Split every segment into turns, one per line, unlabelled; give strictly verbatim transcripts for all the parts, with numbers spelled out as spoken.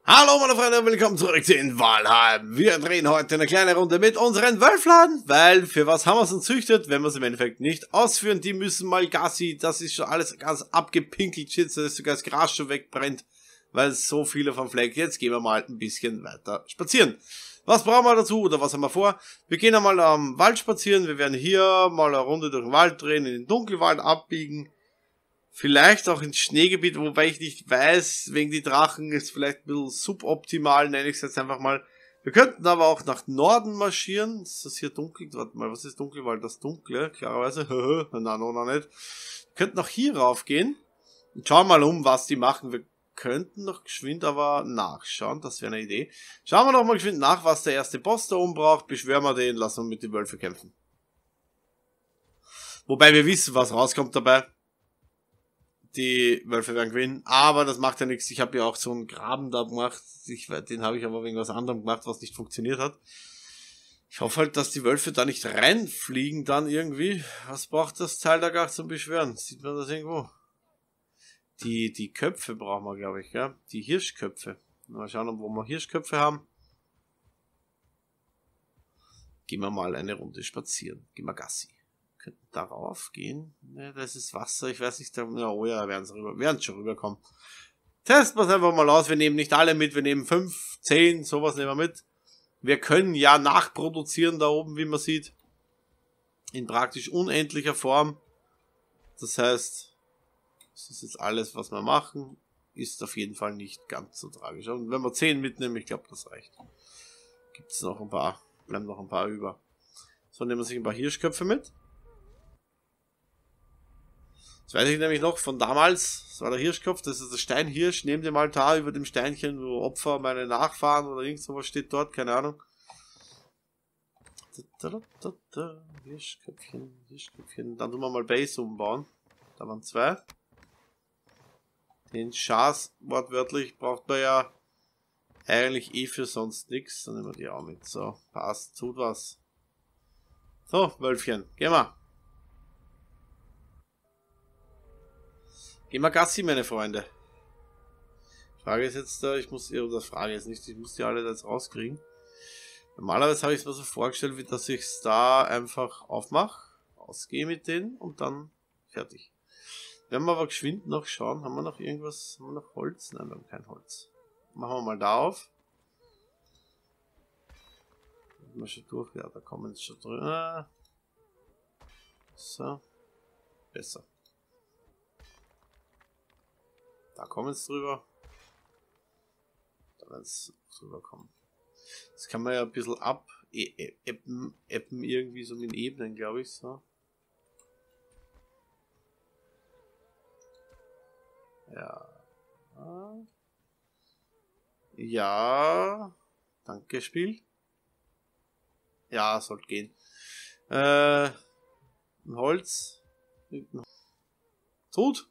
Hallo meine Freunde und willkommen zurück in Valheim. Wir drehen heute eine kleine Runde mit unseren Wölflein, weil für was haben wir es uns züchtet, wenn wir es im Endeffekt nicht ausführen. Die müssen mal Gassi, das ist schon alles ganz abgepinkelt, shit, dass sogar das Gras schon wegbrennt, weil es so viele vom Fleck. Jetzt gehen wir mal ein bisschen weiter spazieren. Was brauchen wir dazu oder was haben wir vor? Wir gehen einmal am Wald spazieren, wir werden hier mal eine Runde durch den Wald drehen, in den Dunkelwald abbiegen. Vielleicht auch ins Schneegebiet, wobei ich nicht weiß, wegen die Drachen ist vielleicht ein bisschen suboptimal, nenne ich es jetzt einfach mal. Wir könnten aber auch nach Norden marschieren. Ist das hier dunkel? Warte mal, was ist Dunkelwald? Das Dunkle, klarerweise. Nein, noch, noch nicht. Wir könnten auch hier rauf gehen und schauen mal um, was die machen. Wir könnten noch geschwind aber nachschauen, das wäre eine Idee. Schauen wir doch mal geschwind nach, was der erste Boss da oben braucht. Beschwören wir den, lassen wir mit den Wölfen kämpfen. Wobei wir wissen, was rauskommt dabei. Die Wölfe werden gewinnen, aber das macht ja nichts. Ich habe ja auch so einen Graben da gemacht. Ich, den habe ich aber wegen was anderem gemacht, was nicht funktioniert hat. Ich hoffe halt, dass die Wölfe da nicht reinfliegen dann irgendwie. Was braucht das Teil da gar zum Beschwören? Sieht man das irgendwo? Die, die Köpfe brauchen wir, glaube ich, ja. Die Hirschköpfe. Mal schauen, wo wir Hirschköpfe haben. Gehen wir mal eine Runde spazieren. Gehen wir Gassi. Könnten darauf gehen. Ne, das ist Wasser. Ich weiß nicht. Da, ja, oh ja, werden sie rüber, werden schon rüberkommen. Testen wir es einfach mal aus. Wir nehmen nicht alle mit. Wir nehmen fünf, zehn, sowas nehmen wir mit. Wir können ja nachproduzieren da oben, wie man sieht. In praktisch unendlicher Form. Das heißt, das ist jetzt alles, was wir machen. Ist auf jeden Fall nicht ganz so tragisch. Und wenn wir zehn mitnehmen, ich glaube, das reicht. Gibt es noch ein paar. Bleiben noch ein paar über. So, nehmen wir sich ein paar Hirschköpfe mit. Das weiß ich nämlich noch von damals. Das war der Hirschkopf, das ist der Steinhirsch neben dem Altar über dem Steinchen, wo Opfer meine Nachfahren oder irgend sowas steht dort, keine Ahnung. Hirschköpfchen, Hirschköpfchen. Dann tun wir mal Base umbauen. Da waren zwei. Den Schaß, wortwörtlich, braucht man ja eigentlich eh für sonst nichts. Dann nehmen wir die auch mit. So, passt, tut was. So, Wölfchen, gehen wir. Gehen wir Gassi, meine Freunde. Frage ist jetzt da, ich muss, oder Frage ist nicht, ich muss die alle da jetzt rauskriegen. Normalerweise habe ich es mir so vorgestellt, wie dass ich es da einfach aufmache, ausgehe mit denen und dann fertig. Werden wir aber geschwind noch schauen, haben wir noch irgendwas, haben wir noch Holz? Nein, wir haben kein Holz. Machen wir mal da auf. Wir schon durch, ja, da kommen jetzt schon drüber. So, besser. Da kommen es drüber. Da werden es drüber kommen. Das kann man ja ein bisschen ab eppen, eppen irgendwie so mit Ebenen, glaube ich. So. Ja. Ja. Danke, Spiel. Ja, sollte gehen. Äh, ein Holz. Tot.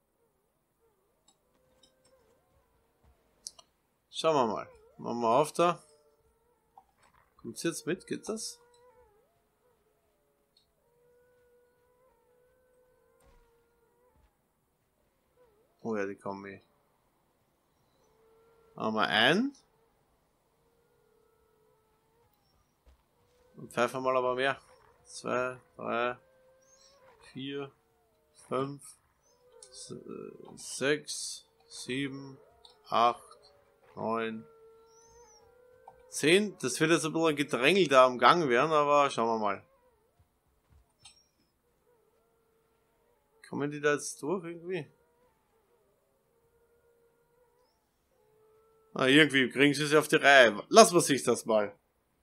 Schauen wir mal. Machen wir auf da. Kommt's jetzt mit? Geht das? Oh ja, die kommen eh. Machen wir ein. Und pfeifen mal aber mehr. Zwei, drei, vier, fünf, sechs, sieben, acht. neun, zehn. Das wird jetzt ein bisschen ein Gedrängel da am Gang werden, aber schauen wir mal. Kommen die da jetzt durch irgendwie? Ah, irgendwie kriegen sie es auf die Reihe. Lassen wir sich das mal.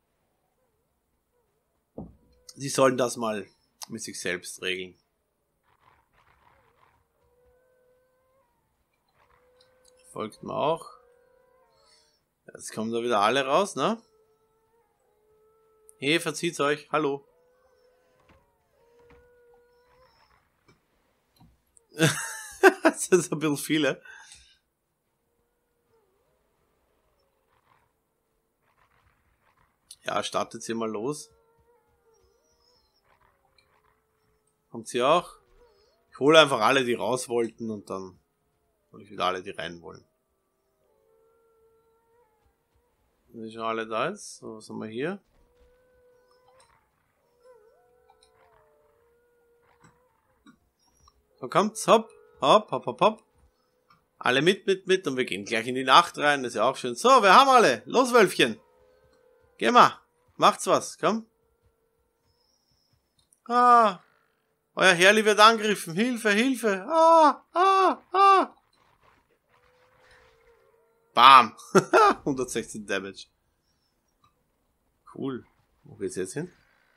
Sie sollen das mal mit sich selbst regeln. Folgt mir auch. Jetzt kommen da wieder alle raus, ne? Hey, verzieht's euch. Hallo. Das sind ein bisschen viele. Ja, startet sie mal los. Kommt sie auch? Ich hole einfach alle, die raus wollten und dann hole ich wieder alle, die rein wollen. Sind die schon alle da jetzt? So, was haben wir hier? So, kommt's, hopp, hopp, hopp, hopp, hopp. Alle mit, mit, mit und wir gehen gleich in die Nacht rein, das ist ja auch schön. So, wir haben alle. Los, Wölfchen. Geh mal. Macht's was, komm. Ah. Euer Herrli wird angegriffen. Hilfe, Hilfe. Ah, ah, ah. Bam. hundertsechzehn Damage. Cool. Wo geht's jetzt hin?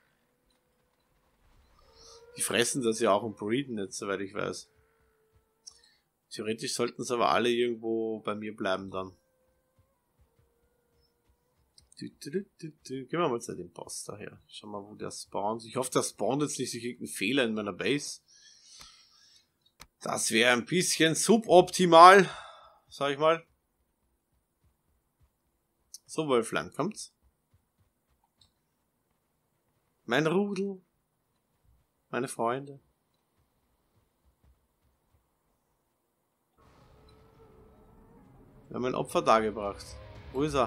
Die fressen das ja auch und breeden jetzt, soweit ich weiß. Theoretisch sollten es aber alle irgendwo bei mir bleiben dann. Du, du, du, du, du. Gehen wir mal zu dem Boss daher. Schauen wir mal, wo der spawnt. Ich hoffe, der spawnt jetzt nicht sich irgendeinen Fehler in meiner Base. Das wäre ein bisschen suboptimal, sag ich mal. So, Wölflein, kommt's. Mein Rudel. Meine Freunde. Wir haben ein Opfer dargebracht. Wo ist er?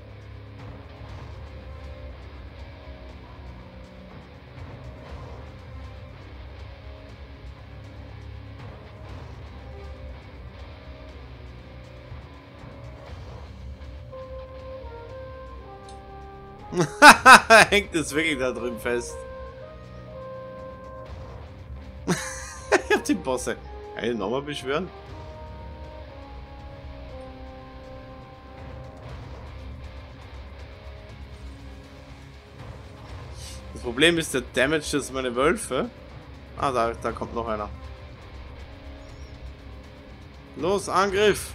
Hängt es wirklich da drin fest. Ich hab die Bosse. Kann ich nochmal beschwören? Das Problem ist der Damage, dass meine Wölfe. Ah, da, da kommt noch einer. Los, Angriff!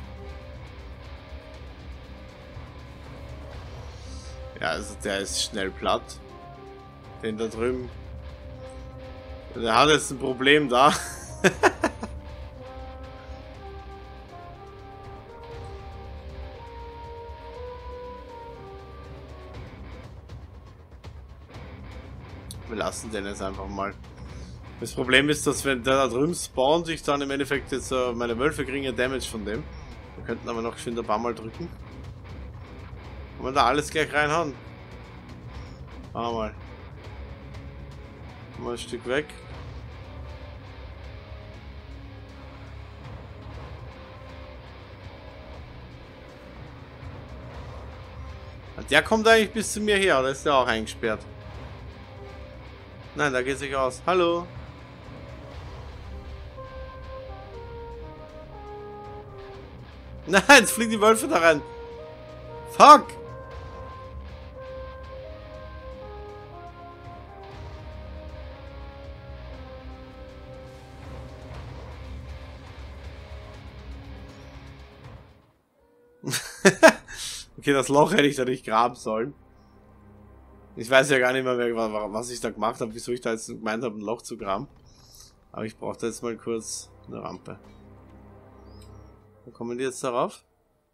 Ja, also der ist schnell platt. Den da drüben. Der hat jetzt ein Problem da. Wir lassen den jetzt einfach mal. Das Problem ist, dass wenn der da drüben spawnt, ich dann im Endeffekt jetzt uh, meine Wölfe kriegen ja Damage von dem. Wir könnten aber noch schön ein paar Mal drücken. Kann man da alles gleich reinhauen? Machen wir mal. Mal ein Stück weg. Der kommt eigentlich bis zu mir her, oder ist der auch eingesperrt? Nein, da geht sich aus. Hallo. Nein, jetzt fliegen die Wölfe da rein. Fuck. Okay, das Loch hätte ich da nicht graben sollen. Ich weiß ja gar nicht mehr, was ich da gemacht habe, wieso ich da jetzt gemeint habe, ein Loch zu graben. Aber ich brauchte jetzt mal kurz eine Rampe. Wo kommen die jetzt darauf?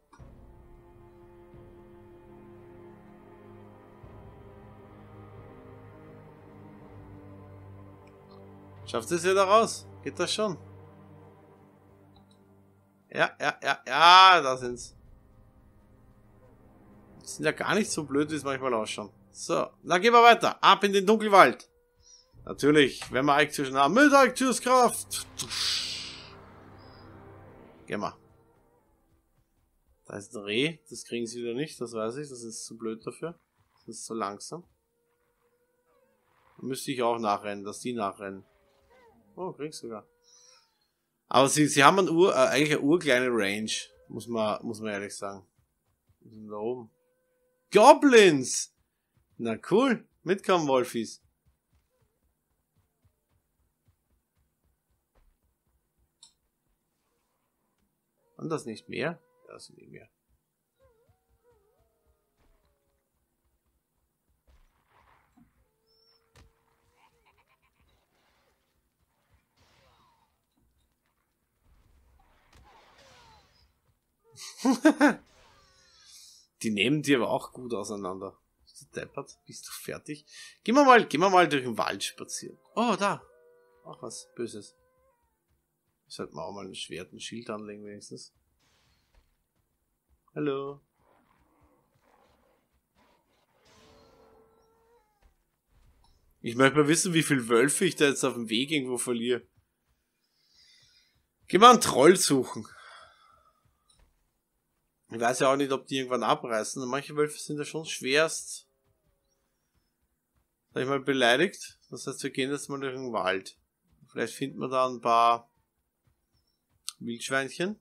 Schafft es ja da raus? Geht das schon? Ja, ja, ja, ja, da sind's. Die sind ja gar nicht so blöd, wie es manchmal ausschaut. So, dann gehen wir weiter. Ab in den Dunkelwald. Natürlich, wenn wir Eiktürchen haben. Mit Eiktürskraft. Gehen wir. Da ist ein Reh. Das kriegen sie wieder nicht, das weiß ich. Das ist zu blöd dafür. Das ist zu langsam. Da müsste ich auch nachrennen, dass die nachrennen. Oh, kriegst du sogar. Aber sie, sie haben ein Ur, äh, eigentlich eine urkleine Range. Muss man, muss man ehrlich sagen. Wir sind da oben. Goblins! Na cool. Mitkommen, Wolfis. Und das nicht mehr? Ja, das sind nicht mehr. Die nehmen die aber auch gut auseinander. Bist du deppert? Bist du fertig? Gehen wir mal, gehen wir mal durch den Wald spazieren. Oh, da. Auch was Böses. Sollten wir auch mal ein Schwert, ein Schild anlegen wenigstens. Hallo. Ich möchte mal wissen, wie viel Wölfe ich da jetzt auf dem Weg irgendwo verliere. Geh mal einen Troll suchen. Ich weiß ja auch nicht, ob die irgendwann abreißen. Manche Wölfe sind ja schon schwerst, sag ich mal, beleidigt. Das heißt, wir gehen jetzt mal durch den Wald. Vielleicht finden wir da ein paar Wildschweinchen.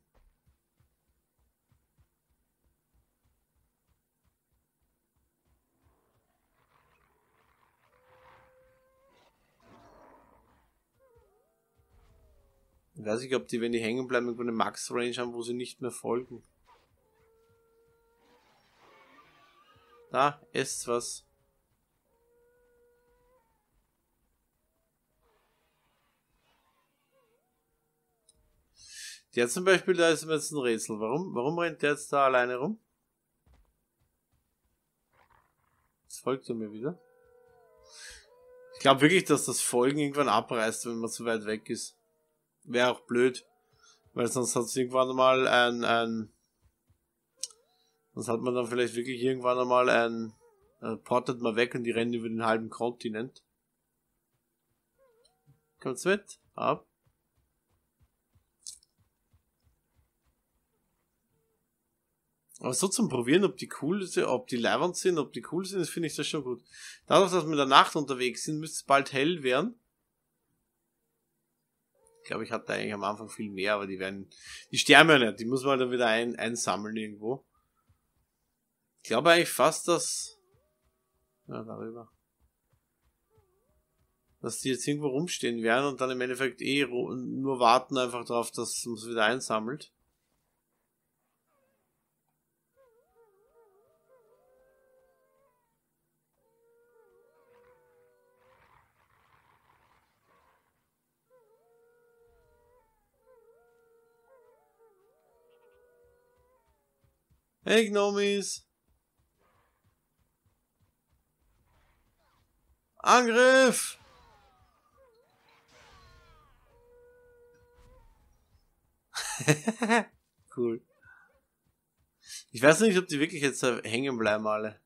Ich weiß nicht, ob die, wenn die hängen bleiben, irgendwo eine Max-Range haben, wo sie nicht mehr folgen. Da, esst was. Der zum Beispiel, da ist mir jetzt ein Rätsel. Warum, warum rennt der jetzt da alleine rum? Jetzt folgt er mir wieder. Ich glaube wirklich, dass das Folgen irgendwann abreißt, wenn man zu weit weg ist. Wäre auch blöd. Weil sonst hat es irgendwann mal ein, ein... Sonst hat man dann vielleicht wirklich irgendwann einmal ein... Äh, portet mal weg und die rennen über den halben Kontinent. Kommt's mit? Ab. Aber so zum Probieren, ob die cool sind, ob die leibend sind, ob die cool sind, das finde ich das schon gut. Dadurch, dass wir in der Nacht unterwegs sind, müsste es bald hell werden. Ich glaube, ich hatte eigentlich am Anfang viel mehr, aber die werden, die sterben ja nicht, die muss man dann wieder ein, einsammeln irgendwo. Ich glaube eigentlich fast, dass, ja, darüber, dass die jetzt irgendwo rumstehen werden und dann im Endeffekt eh nur warten einfach darauf, dass man es wieder einsammelt. Hey Gnomis! Angriff! Cool. Ich weiß nicht, ob die wirklich jetzt hängen bleiben alle.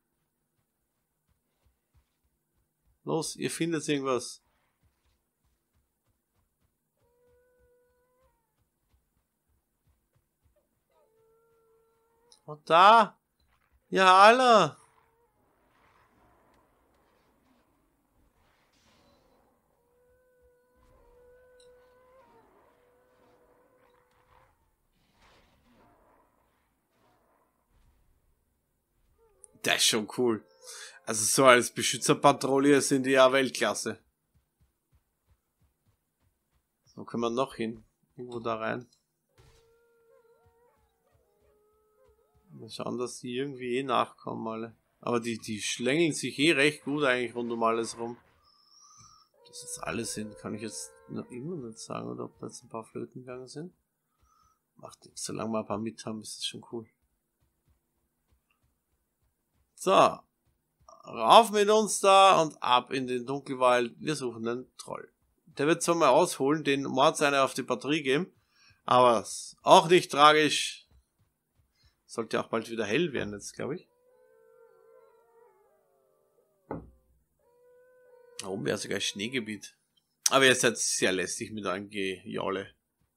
Los, ihr findet irgendwas. Und da! Ja, alle! Das ist schon cool. Also so als Beschützerpatrouille sind die ja Weltklasse. Wo können wir noch hin? Irgendwo da rein. Mal schauen, dass die irgendwie eh nachkommen alle. Aber die, die schlängeln sich eh recht gut eigentlich rund um alles rum. Das jetzt alle sind, kann ich jetzt noch immer nicht sagen, oder ob da jetzt ein paar Flöten gegangen sind. Macht nichts, solange wir ein paar mit haben, ist das schon cool. So, rauf mit uns da und ab in den Dunkelwald. Wir suchen den Troll. Der wird zwar mal ausholen, den Mords eine auf die Batterie geben, aber auch nicht tragisch. Sollte auch bald wieder hell werden jetzt, glaube ich. Da oben wäre sogar Schneegebiet. Aber ihr seid sehr lästig mit eurem Gejaule.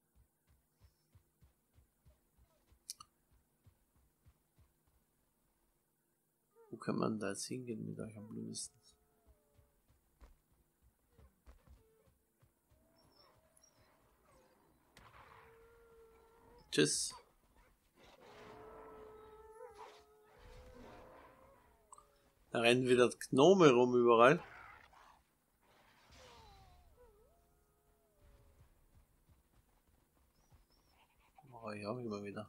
Wo kann man da jetzt hingehen mit euch am blödesten? Tschüss. Da rennen wieder Gnome rum überall. Oh, ich auch immer wieder.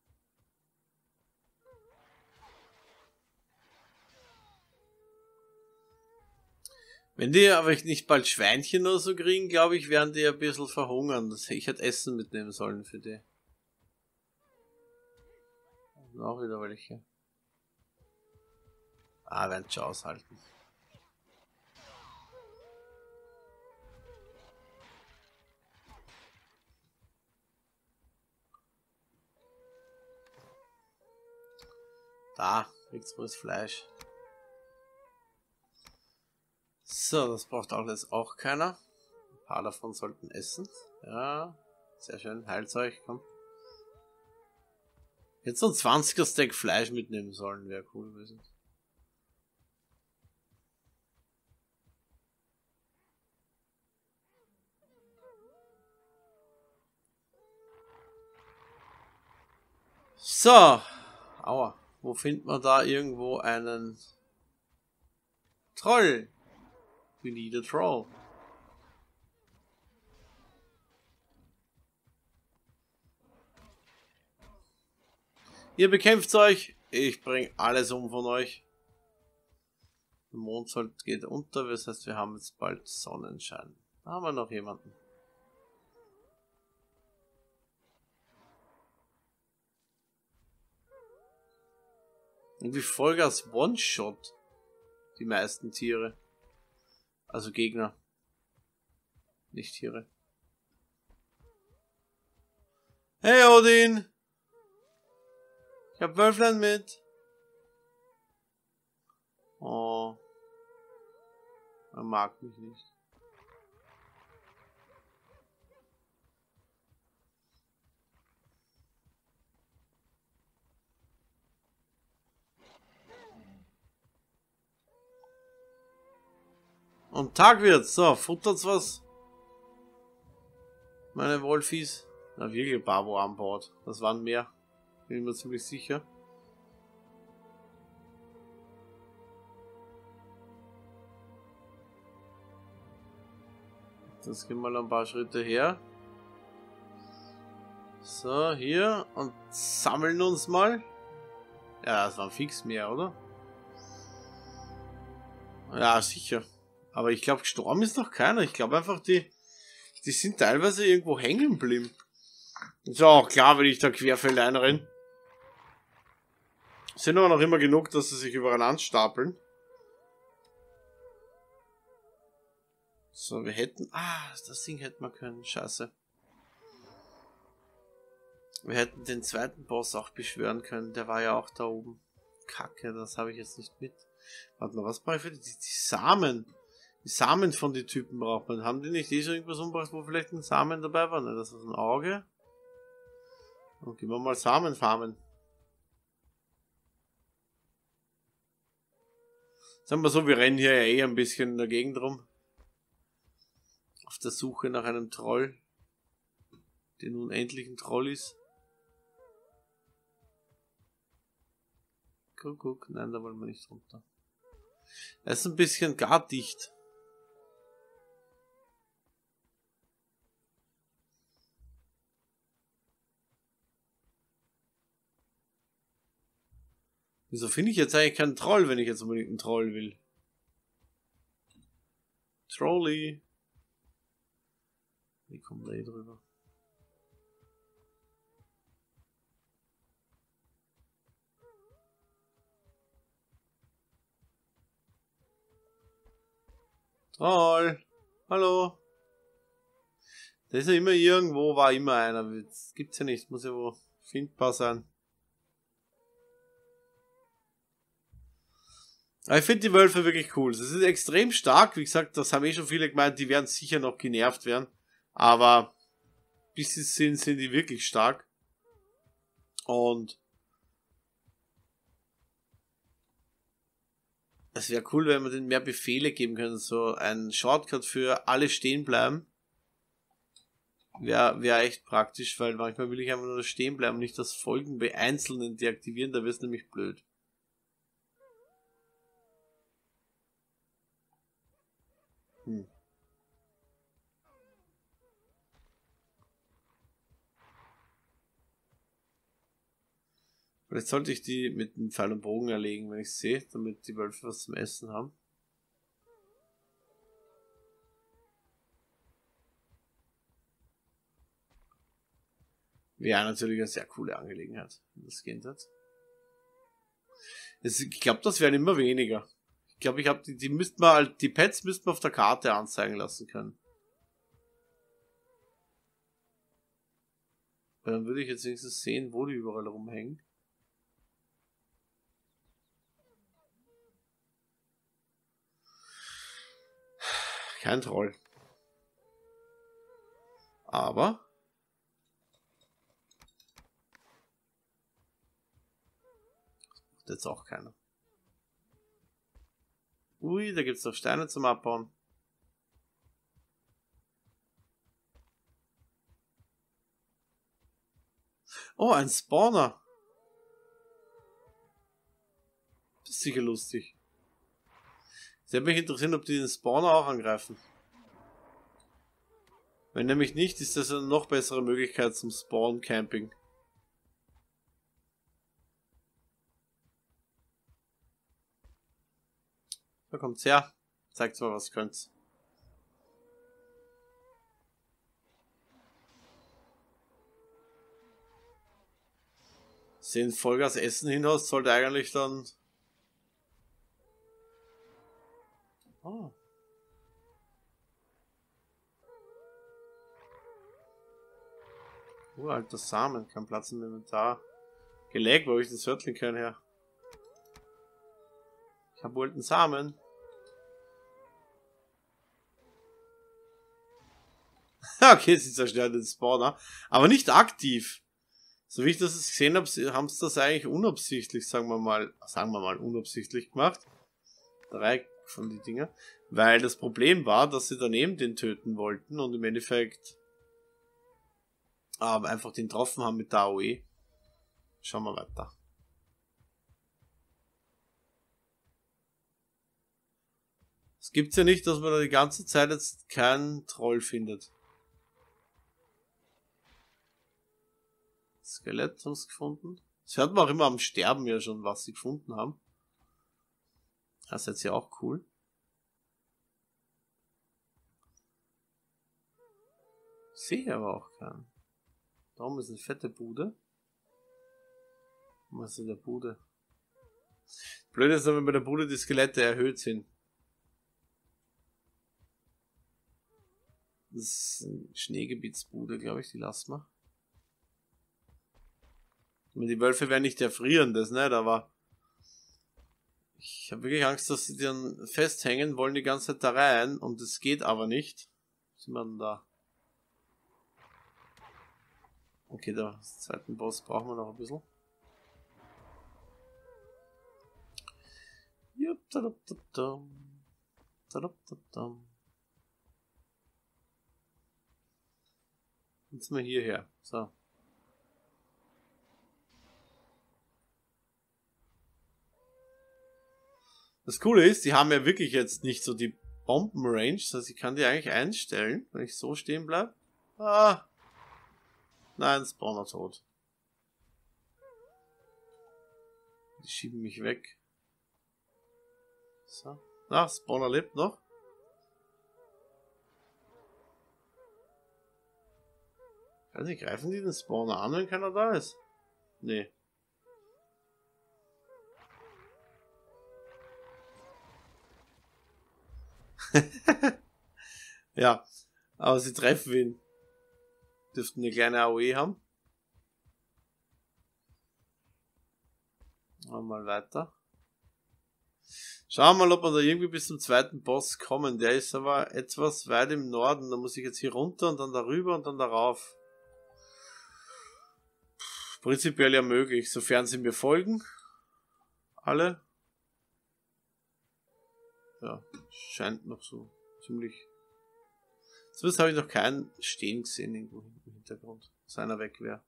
Wenn die aber nicht bald Schweinchen oder so kriegen, glaube ich, werden die ein bisschen verhungern. Das, ich hätte Essen mitnehmen sollen für die. Und auch wieder welche. Ah, werden schon aushalten. Da, kriegt's rohes Fleisch. So, das braucht alles auch keiner. Ein paar davon sollten essen. Ja, sehr schön. Heilzeug, komm. Jetzt so ein zwanziger Stack Fleisch mitnehmen sollen, wäre cool gewesen. So. Aua. Wo findet man da irgendwo einen Troll? We need a troll. Ihr bekämpft euch. Ich bringe alles um von euch. Der Mond geht unter. Das heißt, wir haben jetzt bald Sonnenschein. Da haben wir noch jemanden. Irgendwie Vollgas One-Shot. Die meisten Tiere. Also Gegner. Nicht Tiere. Hey Odin! Ich hab Wölflein mit. Oh. Er mag mich nicht. Und Tag wird's. So, futtert's was? Meine Wolfies. Na, wirklich ein paar, wo an Bord. Das waren mehr. Bin ich mir ziemlich sicher. Jetzt gehen wir mal ein paar Schritte her. So, hier. Und sammeln uns mal. Ja, das waren fix mehr, oder? Ja, sicher. Aber ich glaube, gestorben ist noch keiner. Ich glaube einfach, die, die sind teilweise irgendwo hängen geblieben. Ist ja auch klar, wenn ich da querfeld einrenne. Sind aber noch immer genug, dass sie sich übereinander stapeln. So, wir hätten... Ah, das Ding hätten wir können. Scheiße. Wir hätten den zweiten Boss auch beschwören können. Der war ja auch da oben. Kacke, das habe ich jetzt nicht mit. Warte mal, was brauche ich für die, die, die Samen? Die Samen von den Typen braucht man. Haben die nicht eh schon irgendwas umgebracht, wo vielleicht ein Samen dabei war? Ne, das ist ein Auge. Und gehen wir mal Samen farmen. Sagen wir so, wir rennen hier ja eh ein bisschen in der Gegend rum. Auf der Suche nach einem Troll. Der nun endlich ein Troll ist. Guck, guck. Nein, da wollen wir nicht runter. Er ist ein bisschen gar dicht. Wieso finde ich jetzt eigentlich keinen Troll, wenn ich jetzt unbedingt einen Troll will? Trolli. Wie kommt da eh drüber? Troll. Hallo. Da ist ja immer irgendwo, war immer einer. Das gibt's ja nicht, muss ja wo findbar sein. Aber ich finde die Wölfe wirklich cool. Sie sind extrem stark. Wie gesagt, das haben eh schon viele gemeint, die werden sicher noch genervt werden. Aber bis sie sind, sind die wirklich stark. Und es wäre cool, wenn wir denen mehr Befehle geben können. So ein Shortcut für alle stehen bleiben. Wäre wär echt praktisch, weil manchmal will ich einfach nur stehen bleiben und nicht das Folgen bei Einzelnen deaktivieren. Da wird es nämlich blöd. Hm. Vielleicht sollte ich die mit einem Pfeil und Bogen erlegen, wenn ich es sehe, damit die Wölfe was zum Essen haben. Wäre natürlich eine sehr coole Angelegenheit, wenn das gehen wird. Ich glaube, das werden immer weniger. Ich glaube, ich habe die, die müssten wir, die Pets müssten wir auf der Karte anzeigen lassen können. Weil dann würde ich jetzt wenigstens sehen, wo die überall rumhängen. Kein Troll. Aber macht jetzt auch keiner. Ui, da gibt es noch Steine zum Abbauen. Oh, ein Spawner. Das ist sicher lustig. Es würde mich interessieren, ob die den Spawner auch angreifen. Wenn nämlich nicht, ist das eine noch bessere Möglichkeit zum Spawn-Camping. Da kommt's her. Zeigt mal, was könnt's. Sehen Vollgas Essen hinaus, sollte eigentlich dann... Oh. Uralter Samen, kein Platz im Inventar. Gelegt, wo habe ich den Sörtling keinen her? Ich habe wohl einen Samen. Okay, sie zerstören den Spawner. Aber nicht aktiv. So wie ich das gesehen habe, haben sie das eigentlich unabsichtlich, sagen wir mal, sagen wir mal, unabsichtlich gemacht. Drei von die Dinger. Weil das Problem war, dass sie daneben den töten wollten und im Endeffekt aber einfach den getroffen haben mit der A O E. Schauen wir weiter. Es gibt's ja nicht, dass man da die ganze Zeit jetzt keinen Troll findet. Skelett haben sie gefunden. Das hört man auch immer am Sterben ja schon, was sie gefunden haben. Das ist jetzt ja auch cool. Sehe aber auch keinen. Da oben ist eine fette Bude. Was ist in der Bude? Blöd ist, wenn bei der Bude die Skelette erhöht sind. Das ist eine Schneegebietsbude, glaube ich, die lassen wir. Die Wölfe werden nicht erfrieren, das nicht, aber ich habe wirklich Angst, dass sie dann festhängen, wollen die ganze Zeit da rein und es geht aber nicht. Was sind wir denn da? Okay, den zweiten Boss brauchen wir noch ein bisschen. Jetzt mal hierher. So. Das Coole ist, die haben ja wirklich jetzt nicht so die Bombenrange, das heißt, ich kann die eigentlich einstellen, wenn ich so stehen bleibe. Ah. Nein, Spawner tot. Die schieben mich weg. So. Na, Spawner lebt noch. Also, greifen die den Spawner an, wenn keiner da ist? Nee. Ja, aber sie treffen ihn. Dürften eine kleine A O E haben. Mal weiter. Schauen wir mal, ob wir da irgendwie bis zum zweiten Boss kommen. Der ist aber etwas weit im Norden. Da muss ich jetzt hier runter und dann darüber und dann darauf. Prinzipiell ja möglich, sofern sie mir folgen. Alle. Ja, scheint noch so ziemlich. Zumindest habe ich noch keinen stehen gesehen irgendwo im Hintergrund, dass einer weg wäre.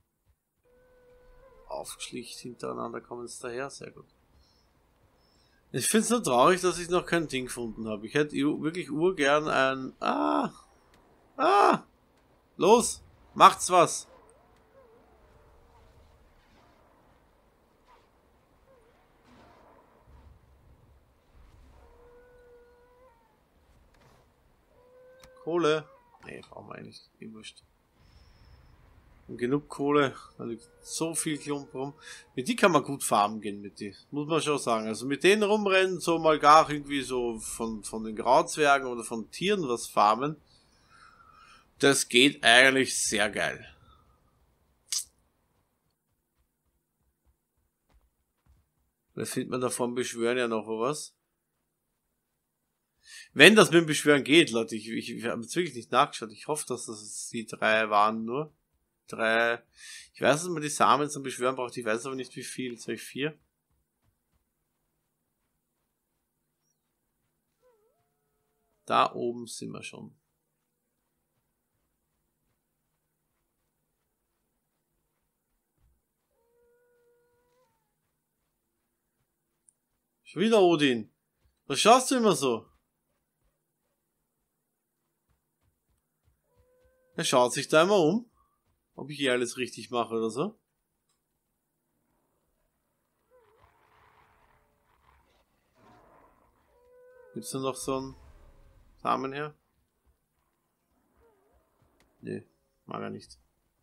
Aufgeschlicht hintereinander kommen es daher, sehr gut. Ich finde es nur traurig, dass ich noch kein Ding gefunden habe. Ich hätte wirklich urgern ein... Ah! Ah! Los! Macht's was! Kohle? Nee, brauchen wir eigentlich nicht. Wurscht. Und genug Kohle, da liegt so viel Klump rum. Mit die kann man gut farmen gehen, mit die. Muss man schon sagen. Also mit denen rumrennen, so mal gar irgendwie so von, von den Grauzwergen oder von Tieren was farmen. Das geht eigentlich sehr geil. Da findet man davon Beschwören ja noch was. Wenn das mit dem Beschwören geht, Leute, ich, ich, ich habe jetzt wirklich nicht nachgeschaut. Ich hoffe, dass das die drei waren nur. Drei. Ich weiß, dass man die Samen zum Beschwören braucht. Ich weiß aber nicht, wie viel. Jetzt habe ich vier. Da oben sind wir schon. Schon wieder Odin. Was schaust du immer so? Er schaut sich da immer um, ob ich hier alles richtig mache oder so. Gibt's da noch so einen Samen her? Nee, mag er nicht.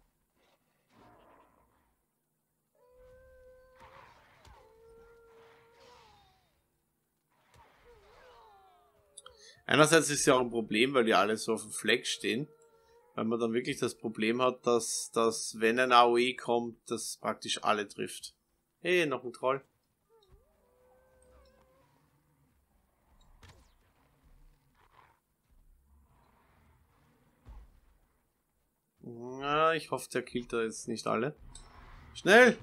Einerseits ist es ja auch ein Problem, weil die alle so auf dem Fleck stehen. Weil man dann wirklich das Problem hat, dass, dass wenn ein A O E kommt, das praktisch alle trifft. Hey, noch ein Troll. Na, ich hoffe, der killt da jetzt nicht alle. Schnell!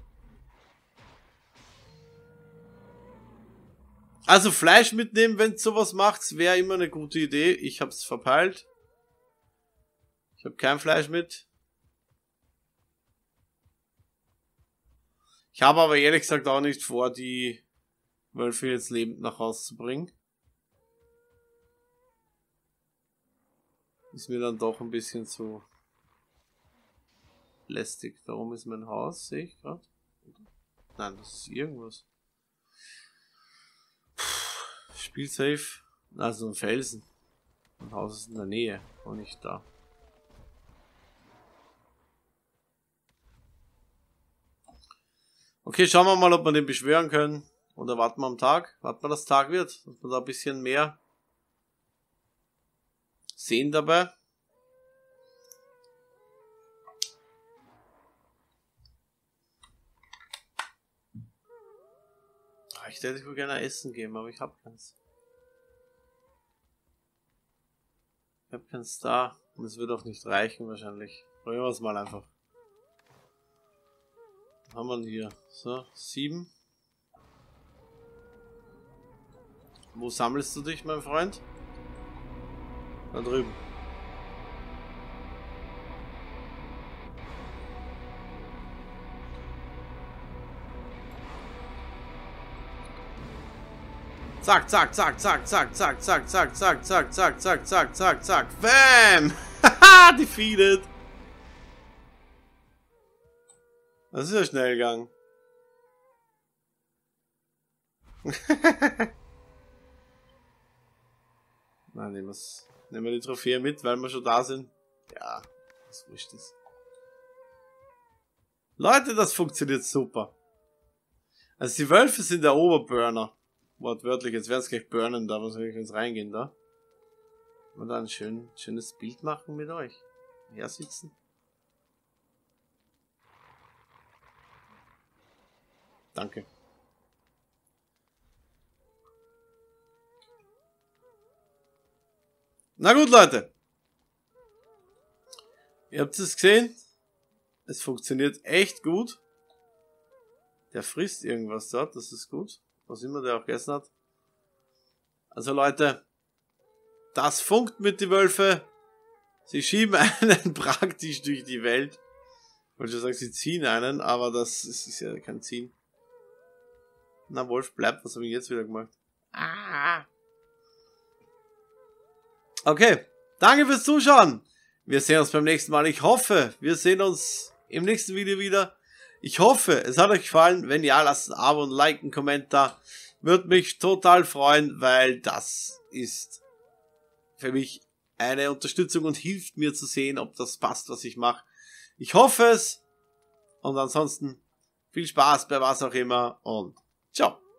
Also Fleisch mitnehmen, wenn sowas macht, wäre immer eine gute Idee. Ich hab's verpeilt. Ich habe kein Fleisch mit. Ich habe aber ehrlich gesagt auch nicht vor, die Wölfe jetzt lebend nach Hause zu bringen. Ist mir dann doch ein bisschen zu lästig. Darum ist mein Haus, sehe ich gerade. Nein, das ist irgendwas. Spiel safe. Also ein Felsen. Mein Haus ist in der Nähe und nicht da. Okay, schauen wir mal, ob wir den beschwören können. Oder warten wir am Tag. Warten wir, dass Tag wird. Dass wir da ein bisschen mehr sehen dabei. Ich hätte wohl gerne Essen geben, aber ich habe keins. Ich habe keins da. Und es wird auch nicht reichen wahrscheinlich. Probieren wir es mal einfach. Was haben wir denn hier? So, sieben. Wo sammelst du dich, mein Freund? Da drüben. Zack, zack, zack, zack, zack, zack, zack, zack, zack, zack, zack, zack, zack, zack, zack. Bam! Haha, defeated. Das ist ja schnell gegangen. Na, nehmen wir's. Nehmen wir die Trophäe mit, weil wir schon da sind. Ja, das wurscht ist. Leute, das funktioniert super. Also die Wölfe sind der Oberburner. Wortwörtlich, jetzt werden es gleich burnen, da muss ich jetzt reingehen, da. Und dann ein schön, schönes Bild machen mit euch. Her sitzen. Danke. Na gut, Leute. Ihr habt es gesehen. Es funktioniert echt gut. Der frisst irgendwas dort, das ist gut. Was immer der auch gegessen hat. Also Leute, das funkt mit den Wölfe. Sie schieben einen praktisch durch die Welt. Ich wollte schon sagen, sie ziehen einen, aber das ist, ist ja kein Ziehen. Na, Wolf bleibt, was habe ich jetzt wieder gemacht? Ah. Okay, danke fürs Zuschauen. Wir sehen uns beim nächsten Mal. Ich hoffe, wir sehen uns im nächsten Video wieder. Ich hoffe, es hat euch gefallen. Wenn ja, lasst ein Abo und ein Like, einen Kommentar. Würde mich total freuen, weil das ist für mich eine Unterstützung und hilft mir zu sehen, ob das passt, was ich mache. Ich hoffe es. Und ansonsten viel Spaß bei was auch immer und ciao.